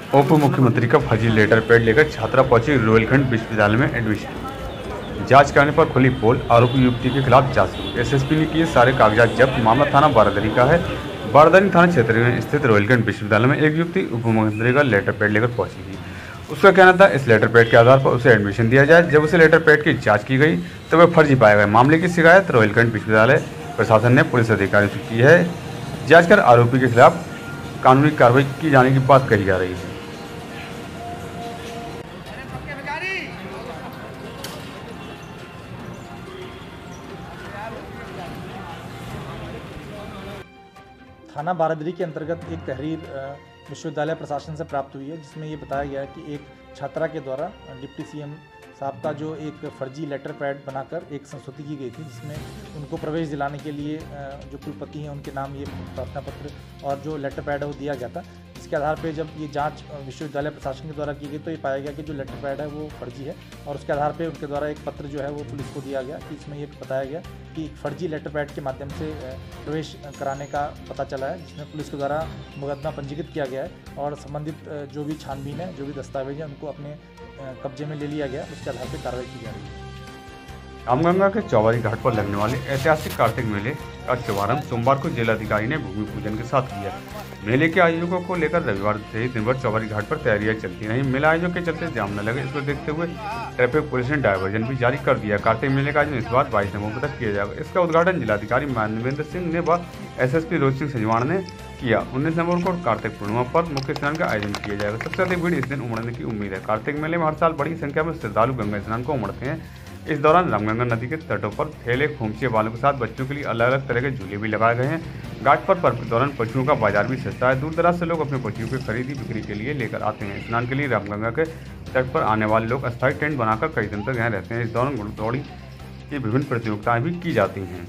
उप मुख्यमंत्री का फर्जी लेटर पैड लेकर छात्रा पहुंची रोहिलखंड विश्वविद्यालय में एडमिशन। जांच करने पर खुली पोल, आरोपी युवती के खिलाफ जांच शुरू। एसएसपी ने किए सारे कागजात जब्त। मामला थाना बारादरी का है। बारादरी थाना क्षेत्र में स्थित रोहिलखंड विश्वविद्यालय में एक युवती उप मुख्यमंत्री का लेटर पैड लेकर पहुंची थी। उसका कहना था इस लेटर पैड के आधार पर उसे एडमिशन दिया जाए। जब उसे लेटर पैड की जाँच की गई तो वह फर्जी पाया गया। मामले की शिकायत रोहिलखंड विश्वविद्यालय प्रशासन ने पुलिस अधिकारियों से की है। जाँच कर आरोपी के खिलाफ कानूनी कार्रवाई की जाने की बात कही जा रही है। थाना बारादरी के अंतर्गत एक तहरीर विश्वविद्यालय प्रशासन से प्राप्त हुई है, जिसमें ये बताया गया है कि एक छात्रा के द्वारा डिप्टी सीएम साहब का जो एक फर्जी लेटर पैड बनाकर एक संस्तुति की गई थी, जिसमें उनको प्रवेश दिलाने के लिए जो कुलपति हैं उनके नाम ये प्रार्थना पत्र और जो लेटर पैड है वो दिया गया था। इसके आधार पे जब ये जांच विश्वविद्यालय प्रशासन के द्वारा की गई तो ये पाया गया कि जो लेटर पैड है वो फर्जी है, और उसके आधार पे उनके द्वारा एक पत्र जो है वो पुलिस को दिया गया कि इसमें ये बताया गया कि एक फर्जी लेटर पैड के माध्यम से प्रवेश कराने का पता चला है, जिसमें पुलिस के द्वारा मुकदमा पंजीकृत किया गया है और संबंधित जो भी छानबीन है, जो भी दस्तावेज है, उनको अपने कब्जे में ले लिया गया। उसके आधार पर कार्रवाई की जा रही है। रामगंगा के चौबारी घाट पर लगने वाले ऐतिहासिक कार्तिक मेले का शुभारंभ सोमवार को जिलाधिकारी ने भूमि पूजन के साथ किया। मेले के आयोजकों को लेकर रविवार से ही दिन भर चौबारी घाट पर तैयारियां चलती रहीं। मेला आयोजक के चलते जाम न लगे, इसको देखते हुए ट्रैफिक पुलिस ने डायवर्जन भी जारी कर दिया। कार्तिक मेले का आयोजन इस बार 22 नवंबर तक किया जाएगा। इसका उद्घाटन जिलाधिकारी मानवेंद्र सिंह ने व एसएसपी रोहित सिंह सजवाण ने किया। 19 नवंबर को कार्तिक पूर्णिमा पर मुख्य स्नान का आयोजन किया जाएगा। सबसे अधिक भीड़ इस दिन उमड़ने की उम्मीद है। कार्तिक मेले में हर साल बड़ी संख्या में श्रद्धालु गंगा स्नान को उमड़ते हैं। इस दौरान रामगंगा नदी के तटों पर ठेले खोमचे वालों के साथ बच्चों के लिए अलग अलग तरह के झूले भी लगाए गए हैं। घाट पर पर्व के दौरान पशुओं का बाजार भी सस्ता है। दूर दराज से लोग अपने पशुओं की खरीदी बिक्री के लिए लेकर आते हैं। स्नान के लिए रामगंगा के तट पर आने वाले लोग अस्थायी टेंट बनाकर कई दिन तक यहाँ रहते हैं। इस दौरान घुड़दौड़ी की विभिन्न प्रतियोगिताएं भी की जाती हैं।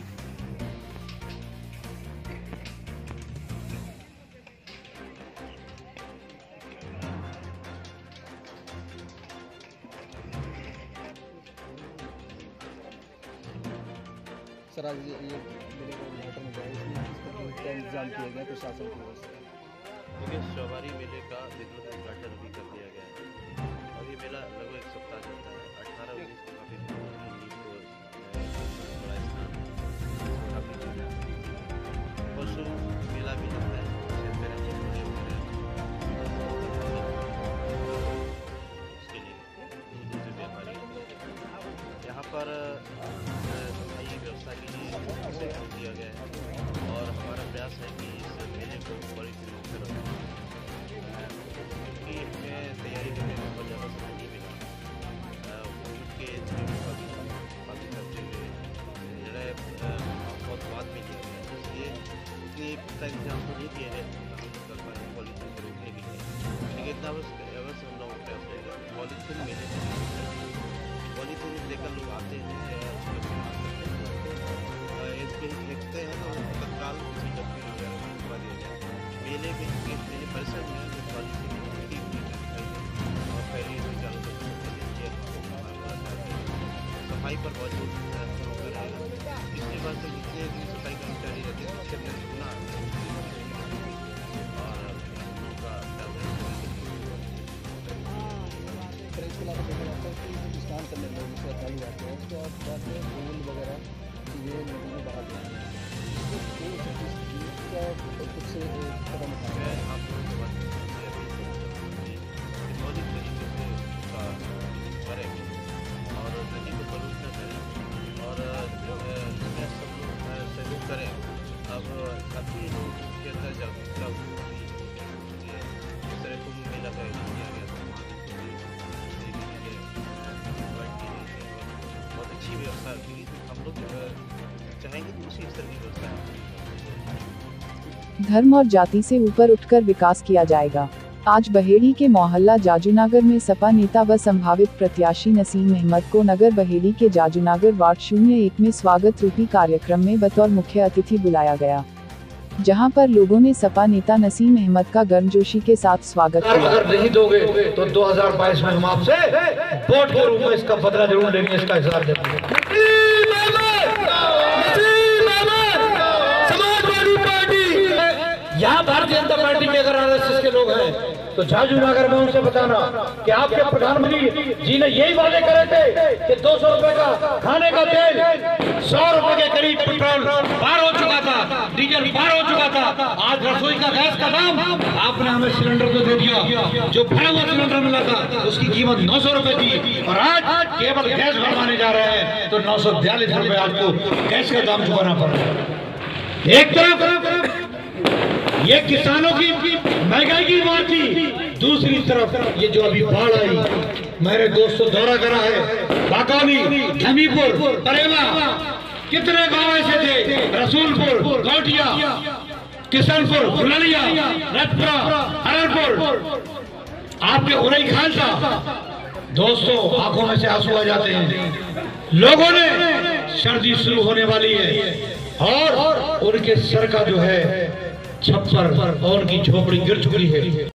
सर, आज ये मेरे होटल में गए, इसमें क्या इंतजाम किया गया प्रशासन की ओर से? देखिए, चौबारी मेले का विधिवत उद्घाटन भी कर दिया गया है और ये मेला लगभग एक सप्ताह चलता है। 18-19 को काफ़ी पशु मेला भी लगता है। उसके लिए दूर दूर से व्यापारी यहाँ पर व्यवस्था के लिए जोर दिया गया है और हमारा प्रयास है कि इस मेले को बड़ी तरीके से रखें, क्योंकि हमें तैयारी करने में बहुत ज़्यादा समय नहीं मिला। उनके बातें करते हुए बहुत बाद में लिया गया, इसलिए इतनी इंतजाम तो नहीं किए गए पॉलीथीन को रोकने के लिए, लेकिन इतना अवश्य हम लोगों का प्रयास रहेगा। पॉलीथीन मेले पॉलीथीन लेकर लोग आते हैं, देखते हैं तो तत्काल किसी डब्बी वगैरह करवा दिया जाए। मेले में मेले परिसर में जो पॉलीथीन और पहले से चालू सफाई पर बहुत जोर रहेगा। पिछली बार से जितने भी सफाई कर्मचारी रहते हैं उसके अंदर इतना और इसके अलावा देखा जाता है कि स्नान करने लोग श्रद्धालु आते हैं, उसके बाद फूल वगैरह ये नदी में बहा दिया है। कुछ कदम उठाया है आप लोगों के बाद सिम्बॉलिक तरीके से उसका करें और नदी को प्रदूषण करें और सब लोग सहयोग करें। अब काफ़ी लोग उसके अंदर जागरूकता हुई, इस तरह कुंभ मेला का आयोजन किया गया था। बहुत अच्छी व्यवस्था की। हम लोग चाहेंगे कि उसी स्तर की व्यवस्था है। धर्म और जाति से ऊपर उठकर विकास किया जाएगा। आज बहेड़ी के मोहल्ला जाजुनागर में सपा नेता व संभावित प्रत्याशी नसीम अहमद को नगर बहेड़ी के जाजुनागर वार्ड 01 में स्वागत रूपी कार्यक्रम में बतौर मुख्य अतिथि बुलाया गया, जहां पर लोगों ने सपा नेता नसीम अहमद का गर्मजोशी के साथ स्वागत किया। अगर नहीं दोगे तो 2022 में हम आपसे वोट के रूप में इसका बदला जरूर लेंगे, इसका हिसाब देंगे। समाजवादी पार्टी यहाँ भारतीय जनता पार्टी के अगर आरएसएस के लोग हैं तो जाजूनगर में उनसे बताना कि आपके प्रधानमंत्री जी ने यही वादे करे थे कि 200 रुपए का खाने का तेल 100 रुपए के करीब पेट्रोल पार हो चुका था, डीजल पार हो चुका था। आज रसोई का गैस का दाम आपने हमें सिलेंडर को दे दिया, जो भरा हुआ सिलेंडर मिला था उसकी कीमत 900 रुपए थी और आज केवल गैस भरवाने जा रहे हैं तो 942 रुपए आपको गैस का दाम चुकाना पड़ रहा है। एक तरफ ये किसानों की महंगाई की बात थी, दूसरी तरफ ये जो अभी बाढ़ आई, मेरे दोस्तों दौरा करा है बाकौली, धमीपुर, बरेला, कितने गांव ऐसे थे, रसूलपुर, गौटिया, किशनपुर, फुलरिया, रतपुरा, हरनपुर, आपके उरई खान साहब दोस्तों आंखों में से आंसू आ जाते हैं। लोगों ने सर्दी शुरू होने वाली है और उनके सर का जो है छप्पर और उनकी झोपड़ी गिर चुकी है।